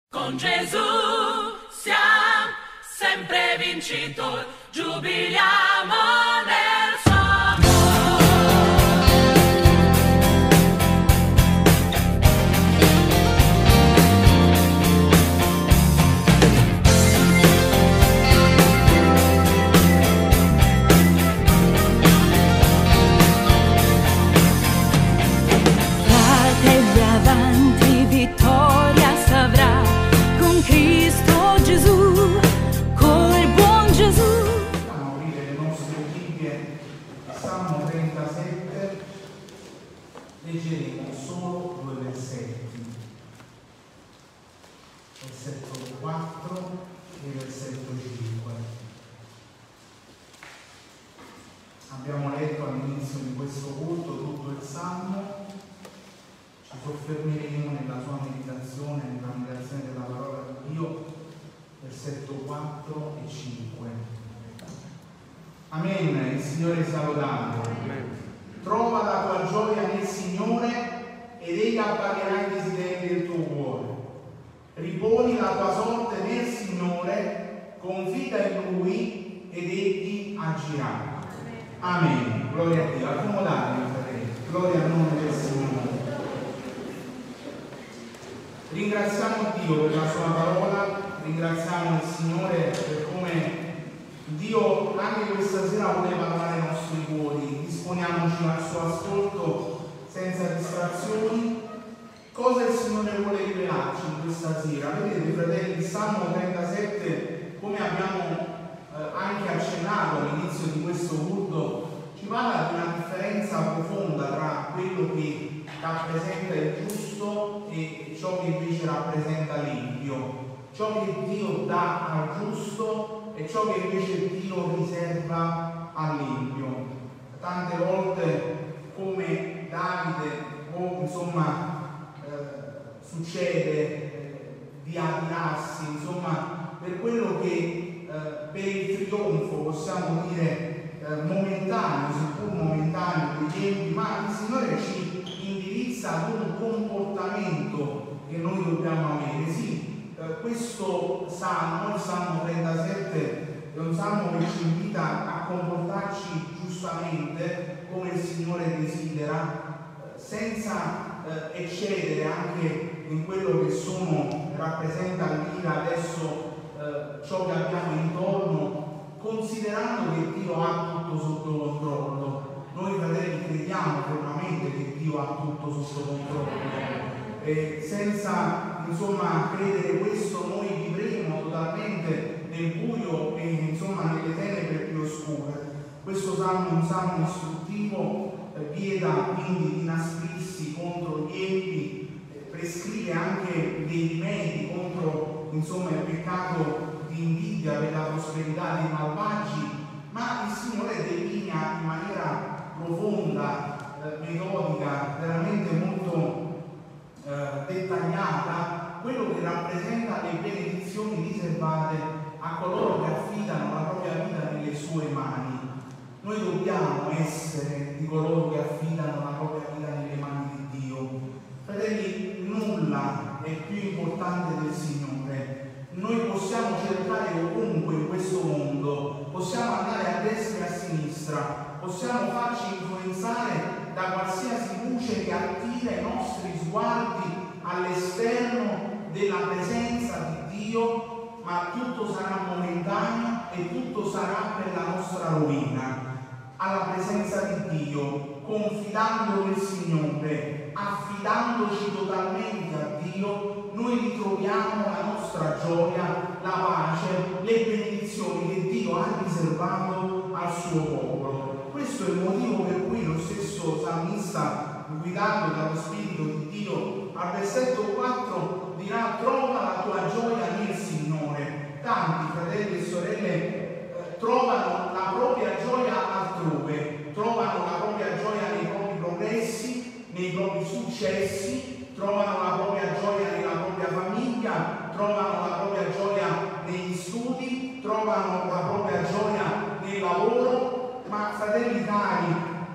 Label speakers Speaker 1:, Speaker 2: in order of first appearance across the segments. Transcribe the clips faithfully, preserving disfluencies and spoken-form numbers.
Speaker 1: Con Gesù siamo sempre vincitori, giubiliamo nel suo
Speaker 2: Fratelli avanti, vittoria s'avrà con Cristo Gesù, col buon Gesù.
Speaker 3: Andiamo a aprire le nostre Bibbie, Salmo trentasette, leggeremo solo due versetti, versetto quattro e versetto cinque. Abbiamo letto all'inizio di questo culto tutto il Salmo, ci soffermeremo nella sua meditazione, nella meditazione della parola di Dio, versetto quattro e cinque. Amen, il Signore sia lodato. Trova la tua gioia nel Signore ed Egli appagherà i desideri del tuo cuore. Riponi la tua sorte nel Signore, confida in Lui ed Egli agirà. Amen. Gloria a Dio. Accomodatevi, fratelli. Gloria al nome del Signore. Ringraziamo Dio per la sua parola, ringraziamo il Signore per come Dio anche questa sera vuole parlare ai nostri cuori. Disponiamoci al suo ascolto senza distrazioni. Cosa il Signore vuole rivelarci in questa sera? Vedete, fratelli, il Salmo trentasette, come abbiamo eh, anche accennato all'inizio di questo culto, ci parla di una differenza profonda tra quello che rappresenta il giusto e ciò che invece rappresenta l'impio, ciò che Dio dà al giusto e ciò che invece Dio riserva all'impio. Tante volte, come Davide o insomma eh, succede eh, di adirarsi insomma per quello che eh, per il trionfo, possiamo dire eh, momentaneo, seppur momentaneo dei tempi, ma il Signore ci indirizza ad un comportamento che noi dobbiamo avere. Sì, eh, questo salmo, il Salmo trentasette, è un salmo che ci invita a comportarci giustamente come il Signore desidera, eh, senza eh, eccedere anche in quello che sono, rappresenta l'ira adesso eh, ciò che abbiamo intorno, considerando che Dio ha tutto sotto controllo. Noi fratelli crediamo fermamente che Dio ha tutto sotto controllo e senza insomma credere questo noi vivremo totalmente nel buio e insomma nelle tenebre più oscure. Questo salmo è un salmo istruttivo, eh, vieta quindi di inasprirsi contro gli empi, eh, prescrive anche dei rimedi contro insomma il peccato di invidia per la prosperità dei malvagi, ma il Signore delinea in maniera profonda, eh, metodica, veramente molto eh, dettagliata quello che rappresenta le benedizioni riservate a coloro che affidano la propria vita nelle sue mani. Noi dobbiamo essere di coloro che affidano la propria vita nelle mani di Dio. Fratelli, nulla è più importante del Signore. Noi possiamo cercare ovunque in questo mondo, possiamo andare a destra e a sinistra, possiamo farci influenzare da qualsiasi luce che attira i nostri sguardi all'esterno della presenza di Dio, ma tutto sarà momentaneo e tutto sarà per la nostra rovina. Alla presenza di Dio, confidando nel Signore, affidandoci totalmente a Dio, noi ritroviamo la nostra gioia, la pace, le benedizioni che Dio ha riservato al suo popolo. Questo è il motivo per cui lo stesso salmista, guidato dallo Spirito di Dio, al versetto quattro dirà: trova la tua gioia nel Signore. Tanti fratelli e sorelle eh, trovano la propria gioia altrove, trovano la propria gioia nei propri progressi, nei propri successi, trovano la propria gioia nella propria famiglia, trovano la propria gioia negli studi, trovano la propria gioia nel lavoro. Ma fratelli cari,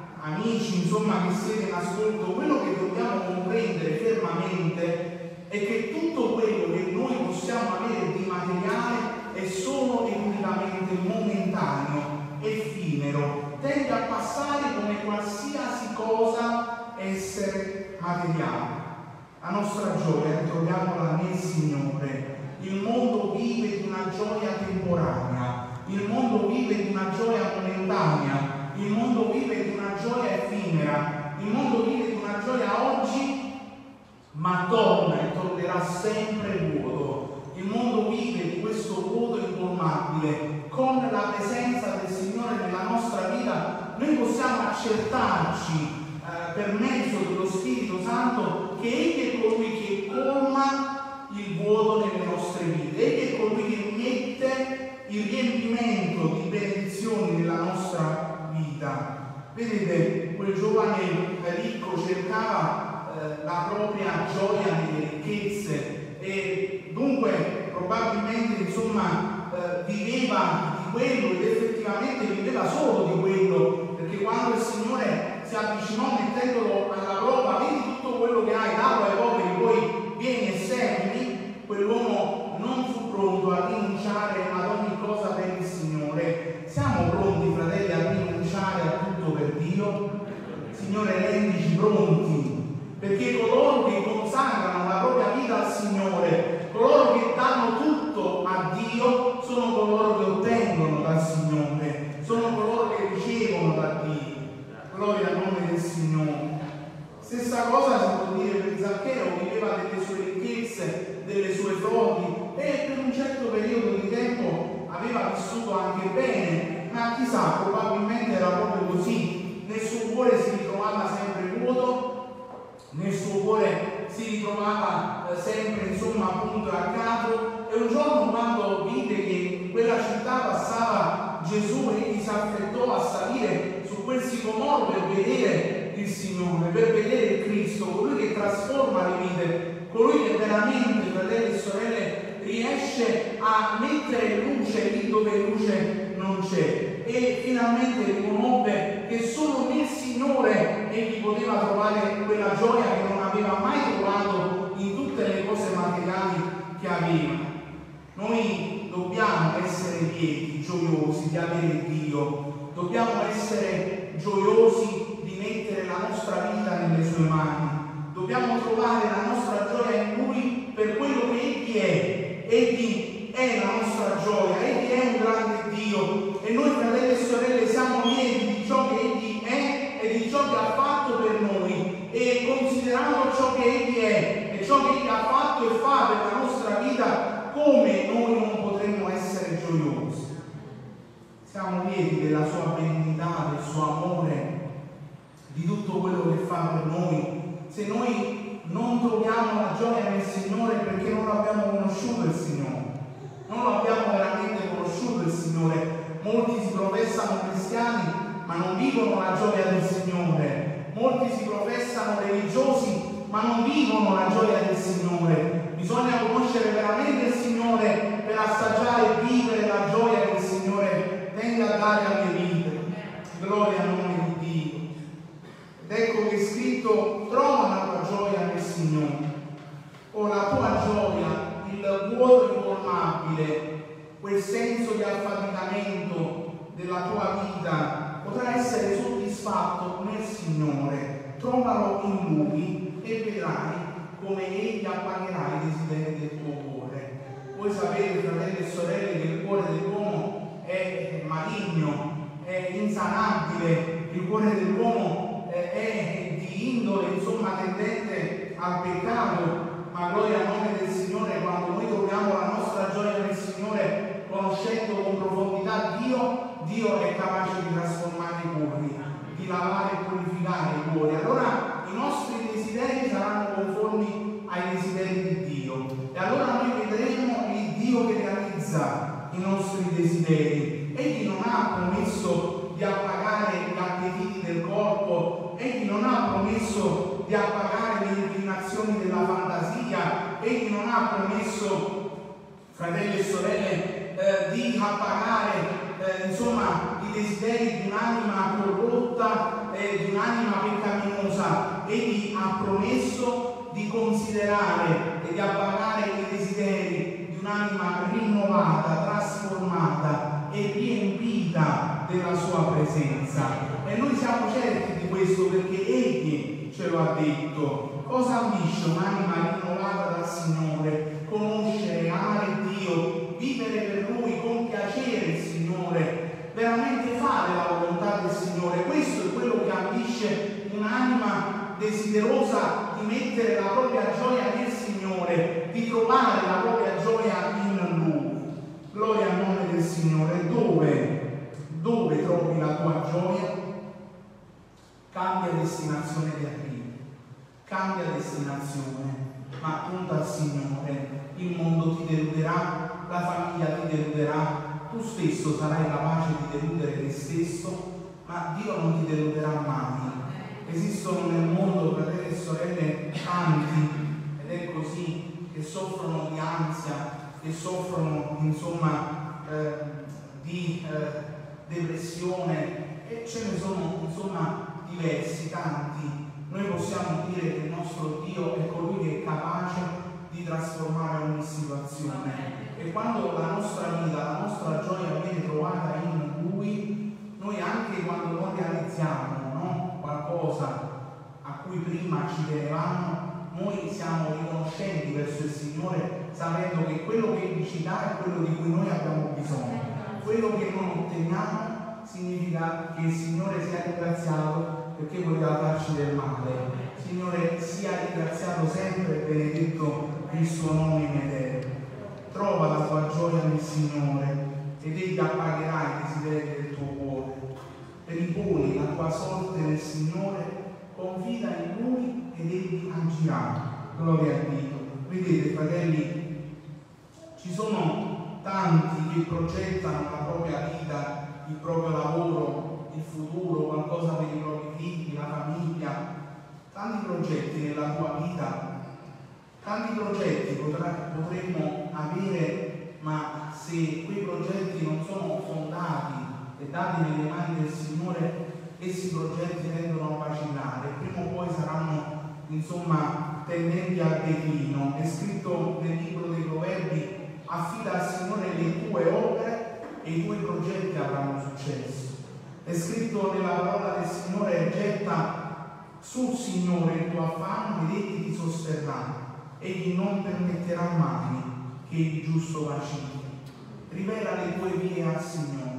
Speaker 3: amici, insomma, che siete in ascolto, quello che dobbiamo comprendere fermamente è che tutto quello che noi nostra gioia troviamola nel Signore. Il mondo vive di una gioia temporanea, il mondo vive di una gioia momentanea, il mondo vive di una gioia effimera, il mondo vive di una gioia oggi, ma torna e tornerà sempre vuoto. Il mondo vive di questo vuoto incolmabile. Con la presenza del Signore nella nostra vita noi possiamo accertarci eh, per mezzo dello Spirito Santo che Egli è colui che colma il vuoto nelle nostre vite, Egli è colui che mette il riempimento di benedizioni nella nostra vita. Vedete, quel giovane ricco cercava eh, la propria gioia nelle ricchezze e dunque probabilmente insomma eh, viveva di quello ed effettivamente viveva solo di quello, perché quando il Signore si avvicinò mettendolo alla prova, vedi tutto quello che hai, dallo ai poveri, poi vieni e segui, quell'uomo non fu pronto a rinunciare ad ogni cosa per il Signore. Siamo pronti, fratelli, a rinunciare a tutto per Dio? Signore, rendici pronti, perché coloro che consacrano la propria vita al Signore, coloro che danno tutto a Dio, sono coloro che ottengono dal Signore, sono coloro che ricevono da Dio. Gloria al nome del Signore. Stessa cosa si può dire per Zaccheo, viveva delle sue ricchezze, delle sue frodi e per un certo periodo di tempo aveva vissuto anche bene, ma chissà, probabilmente era proprio così. Nel suo cuore si ritrovava sempre vuoto, nel suo cuore si ritrovava eh, sempre insomma appunto a capo, e un giorno quando vide che in quella città passava Gesù, egli si affrettò a salire su quel sicomoro per vedere il Signore, per vedere il Cristo, colui che trasforma le vite, colui che veramente, fratelli e sorelle, riesce a mettere luce lì dove luce non c'è. E finalmente riconobbe che solo nel Signore egli poteva trovare quella gioia che non aveva mai trovato in tutte le cose materiali che aveva. Noi dobbiamo essere lieti, gioiosi di avere Dio, dobbiamo essere gioiosi di mettere la nostra vita nelle sue mani, dobbiamo trovare la nostra gioia in Lui per quello che Egli è. Egli è la nostra gioia, Egli è un grande Dio e noi, fratelli e sorelle, siamo lieti di ciò che Egli è e di ciò che ha fatto per noi, e considerando ciò che Egli è e ciò che Egli ha fatto e fa per la nostra vita, come noi non potremmo essere gioiosi? Siamo lieti della sua benignità, del suo amore, di tutto quello che fa per noi. Se noi non troviamo la gioia nel Signore perché non abbiamo conosciuto il Signore, non abbiamo veramente conosciuto il Signore. Molti si professano cristiani ma non vivono la gioia del Signore, molti si professano religiosi ma non vivono la gioia del Signore. Bisogna conoscere veramente il Signore per assaggiare e vivere la gioia che il Signore tende a dare alle vite. Gloria al nome di Dio. Ed ecco che è scritto: trova la tua gioia nel Signore. O la tua gioia, il vuoto incolmabile, quel senso di affaticamento della tua vita potrà essere soddisfatto nel Signore. Trovalo in Lui e vedrai come Egli appagherà i desideri del tuo cuore. Voi sapete, fratelli e sorelle, che il cuore dell'uomo è maligno, è insanabile, il cuore dell'uomo è di indole, insomma, tendente al peccato, ma gloria al nome del Signore, quando noi troviamo la nostra gioia nel Signore, conoscendo con profondità Dio, Dio è capace di trasformare i cuori, di lavare e purificare i cuori. Allora i nostri desideri saranno conformi ai desideri di Dio, e allora noi vedremo il Dio che realizza i nostri desideri. Egli non ha promesso di appagare gli appetiti del corpo, Egli non ha promesso di appagare le inclinazioni della fantasia, Egli non ha promesso, fratelli e sorelle, eh, di appagare eh, insomma i desideri di un'anima corrotta e eh, di un'anima peccaminosa. Egli ha promesso di considerare e di appagare i desideri di un'anima rinnovata, trasformata e riempita della sua presenza. E noi siamo certi di questo perché Egli ce lo ha detto. Cosa ambisce un'anima rinnovata dal Signore? Conoscere, amare Dio, vivere per Lui, compiacere il Signore, veramente fare la volontà del Signore. Questo è quello che ambisce un'anima desiderosa di mettere la propria gioia nel Signore, di trovare la propria gioia in Lui. Gloria al nome del Signore. Dove? Dove trovi la tua gioia? Cambia destinazione di arrivo. Cambia destinazione, ma punta al Signore. Il mondo ti deluderà, la famiglia ti deluderà, tu stesso sarai capace di deludere te stesso, ma Dio non ti deluderà mai. Esistono nel mondo, fratelli e sorelle, tanti, ed è così, che soffrono di ansia, che soffrono insomma eh, di eh, depressione, e ce ne sono insomma diversi, tanti. Noi possiamo dire che il nostro Dio è colui che è capace di trasformare ogni situazione. E quando la nostra vita, la nostra gioia viene trovata in Lui, noi anche quando non realizziamo, no, qualcosa a cui prima ci tenevamo, noi siamo riconoscenti verso il Signore, sapendo che quello che Egli ci dà è quello di cui noi abbiamo bisogno. Quello che non otteniamo significa che il Signore sia ringraziato, perché voleva darci del male. Signore, sia ringraziato sempre e benedetto il suo nome in eterno. Trova la tua gioia nel Signore ed Egli appagherà i desideri del tuo cuore. Riponi la tua sorte nel Signore, confida in Lui ed Egli agirà. Gloria a Dio. Vedete, fratelli, ci sono tanti che progettano la propria vita, il proprio lavoro, il futuro, qualcosa per i propri figli, la famiglia, tanti progetti nella tua vita, tanti progetti potrà, potremmo avere, ma se quei progetti non sono fondati e dati nelle mani del Signore, questi progetti tendono a vacillare, prima o poi saranno insomma tendenti al declino. È scritto nel libro dei Proverbi: affida al Signore le tue opere e i tuoi progetti avranno successo. È scritto nella parola del Signore: getta sul Signore il tuo affanno ed Egli ti sosterrà, Egli non permetterà mai che il giusto vacilli. Rivela le tue vie al Signore,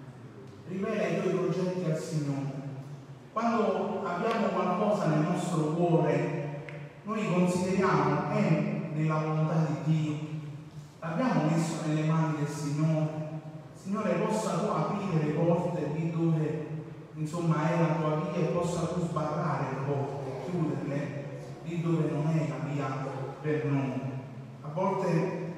Speaker 3: rivela i tuoi progetti al Signore. Quando abbiamo qualcosa nel nostro cuore, noi consideriamo è nella volontà di Dio, l'abbiamo messo nelle mani del Signore. Signore, possa tu aprire le porte lì dove insomma è la tua via, e possa tu sbarrare le porte, chiuderle lì dove non è la via per noi. A volte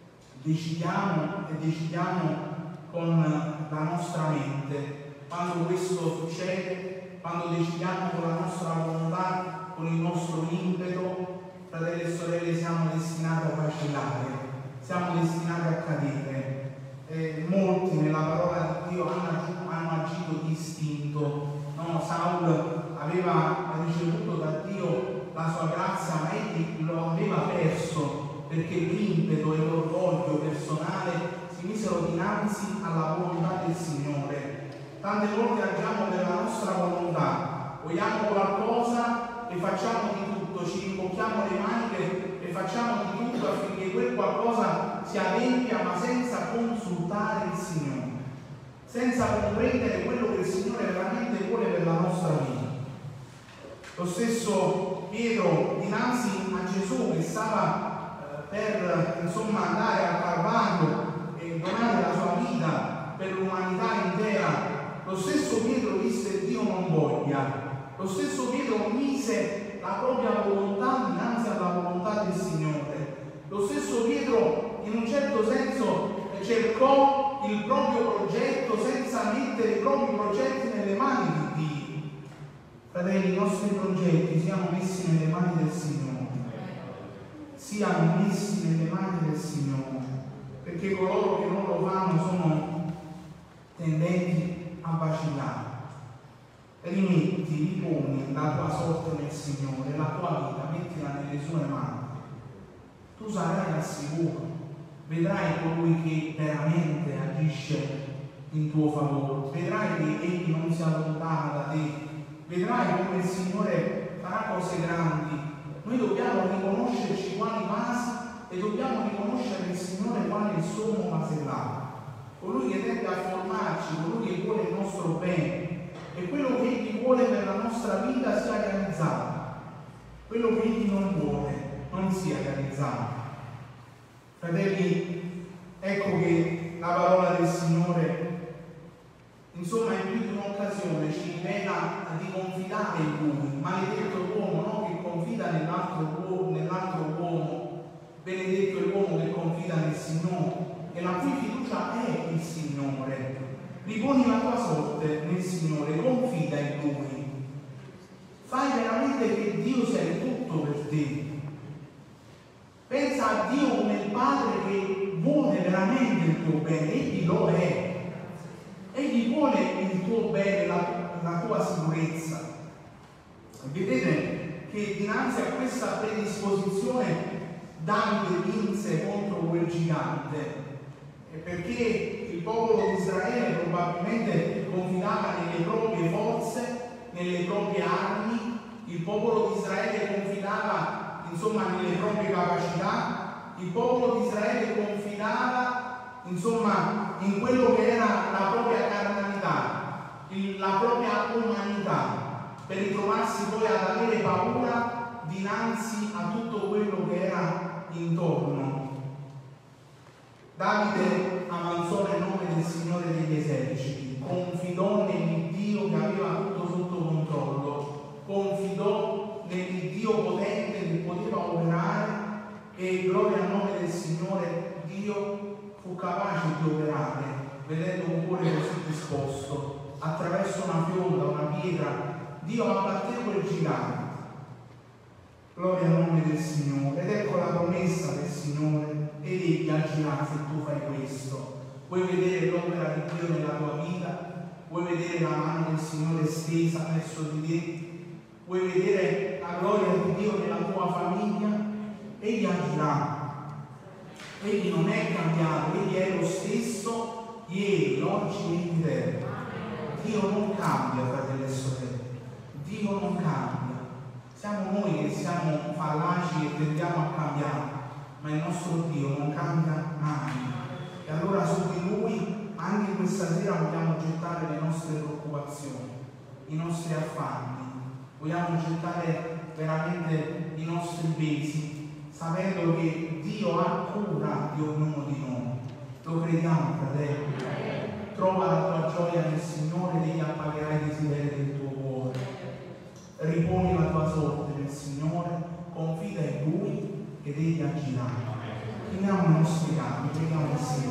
Speaker 3: decidiamo e decidiamo con la nostra mente. Quando questo succede, quando decidiamo con la nostra volontà, con il nostro impeto, fratelli e sorelle, siamo destinati a vacillare, siamo destinati a cadere. Eh, molti nella parola di Dio hanno, hanno agito di istinto. No, Saul aveva ricevuto da Dio la sua grazia, ma egli lo aveva perso perché l'impeto e l'orgoglio personale si misero dinanzi alla volontà del Signore. Tante volte agiamo per la nostra volontà, vogliamo qualcosa e facciamo di tutto, ci rimbocchiamo le maniche e facciamo di tutto affinché quel qualcosa si adempia, ma senza consultare il Signore, senza comprendere quello che il Signore veramente vuole per la nostra vita. Lo stesso Pietro dinanzi a Gesù, che stava eh, per insomma andare al Calvario e donare la sua vita per l'umanità intera, lo stesso Pietro disse: Dio non voglia. Lo stesso Pietro mise la propria volontà dinanzi alla volontà del Signore. Lo stesso Pietro in un certo senso cercò il proprio progetto senza mettere i propri progetti nelle mani di Dio. Fratelli, i nostri progetti siano messi nelle mani del Signore, siano messi nelle mani del Signore, perché coloro che non lo fanno sono tendenti a vacillare. Rimetti, riponi la tua sorte nel Signore, la tua vita, mettila nelle sue mani. Tu sarai al sicuro, vedrai colui che veramente agisce in tuo favore, vedrai che Egli non si allontana da te, vedrai come il Signore farà cose grandi Noi dobbiamo riconoscerci quali vasi e dobbiamo riconoscere il Signore quale il sommo masellato, colui che tende a formarci, colui che vuole il nostro bene e quello che Egli vuole per la nostra vita sia realizzato, quello che Egli non vuole non sia realizzato. Fratelli, ecco che la parola del Signore, insomma, in più di un'occasione ci rivela di confidare in Lui. Maledetto l'uomo, no? Che confida nell'altro uomo, nell'altro uomo, benedetto è l'uomo che confida nel Signore e la cui fiducia è il Signore. Riponi la tua sorte nel Signore, confida in Lui. Fai veramente che Dio sia il tutto per te. Pensa a Dio come il Padre che vuole veramente il tuo bene, Egli lo è. Egli vuole il tuo bene, la, la tua sicurezza. Vedete che dinanzi a questa predisposizione Davide vinse contro quel gigante, perché il popolo di Israele probabilmente confidava nelle proprie forze, nelle proprie armi, il popolo di Israele confidava insomma nelle proprie capacità, il popolo di Israele confidava insomma in quello che era la propria carnalità, il, la propria umanità, per ritrovarsi poi ad avere paura dinanzi a tutto quello che era intorno. Davide avanzò nel nome del Signore degli eserciti, confidò nell'Iddio che aveva tutto sotto controllo, confidò nell'Iddio potente che poteva operare e gloria al nome del Signore, Dio fu capace di operare, vedendo un cuore così disposto, attraverso una fionda, una pietra, Dio abbatté quel gigante. Gloria al nome del Signore. Ed ecco la promessa del Signore, ed Egli agirà se tu fai questo. Vuoi vedere l'opera di Dio nella tua vita? Vuoi vedere la mano del Signore stesa verso di te? Vuoi vedere la gloria di Dio nella tua famiglia? Egli agirà. Egli non è cambiato, Egli è lo stesso ieri, oggi e in eterno. Dio non cambia, fratelli e sorelle. Dio non cambia. Siamo noi che siamo fallaci e tendiamo a cambiare, ma il nostro Dio non cambia mai. E allora su di Lui, anche questa sera, vogliamo gettare le nostre preoccupazioni, i nostri affanni, vogliamo gettare veramente i nostri pesi, sapendo che Dio ha cura di ognuno di noi. Lo crediamo, fratello? Trova la tua gioia nel Signore ed Egli appagherà i desideri del tuo cuore. Riponi la tua sorte nel Signore, confida in Lui ed Egli agirà. Chiniamo i nostri capi, preghiamo il Signore.